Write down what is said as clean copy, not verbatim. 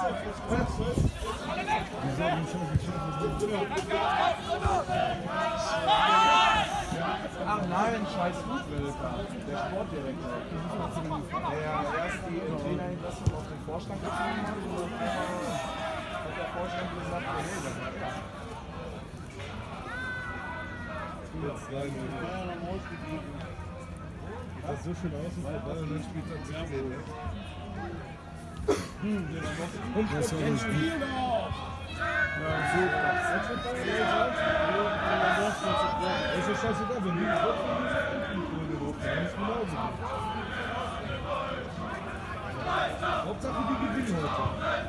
Ach nein, scheiß Fußwilker, der Sportdirektor. Der erst die Trainerentlassung auf den Vorstand gezogen hat und dann hat der Vorstand gesagt, nee, das war er. Jetzt rein, das so schön aus und vorbei und dann spielt er 10. Das war ein Spiel. Ja, so krass. Es ist scheißegal, wenn die drauf sind, dann ist genauso. Hauptsache die gewinnen heute.